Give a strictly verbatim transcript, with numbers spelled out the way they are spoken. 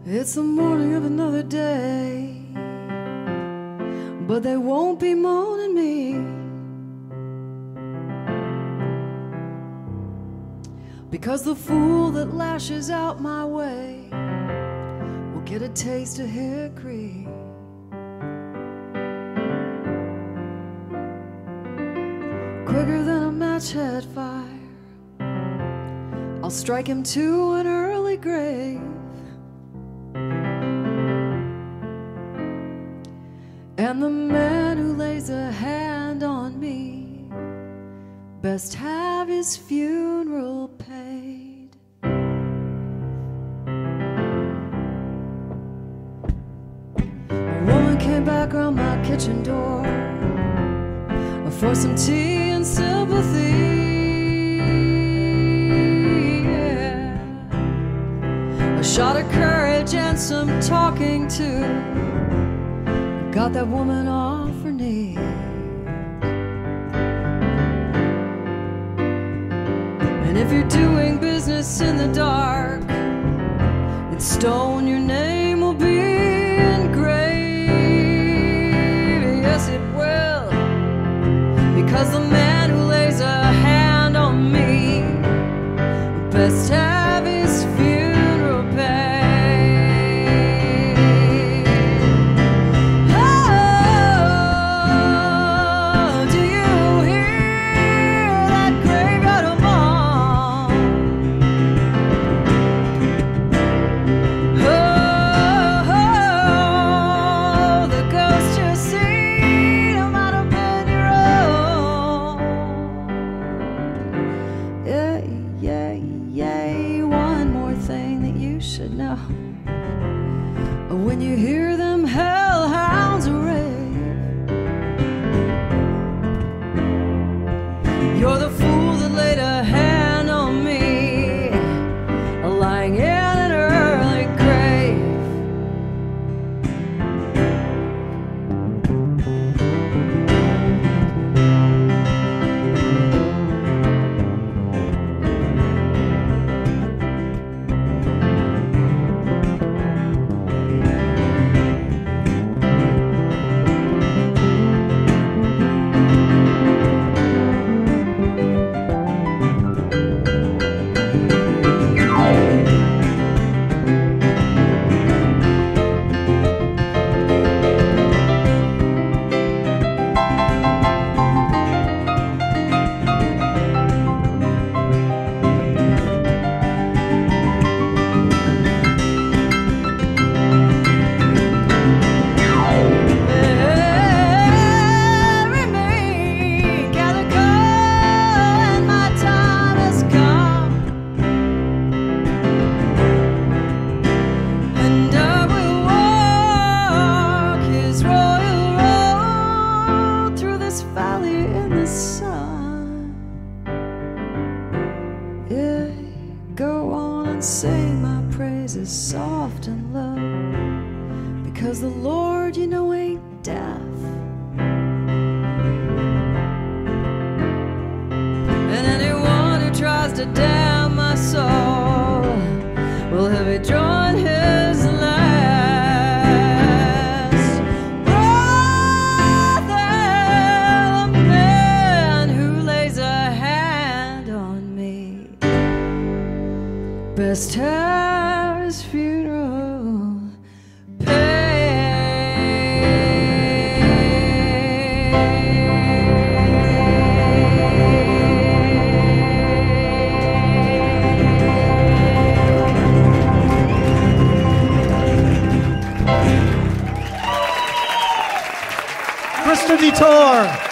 It's the morning of another day, but they won't be moaning me, because the fool that lashes out my way will get a taste of hickory. Quicker than a match head fire, I'll strike him to an early grave. And the man who lays a hand on me best have his funeral paid. A woman came back around my kitchen door for some tea and sympathy. Yeah. A shot of courage and some talking to got that woman off her knees. And if you're doing business in the dark, in stone your name will be engraved. Yes, it will, because the man who lays a hand on me best have his funeral paid. Should know when you hear them hellhounds rave, you're the fool that laid a hand on me, lying in an early grave. Yeah, go on and sing my praises soft and low, because the Lord, you know, ain't deaf. And anyone who tries to damn my soul will have it drawn his last breath. And the man who lays a hand on me best have his funeral paid. Krista Detour.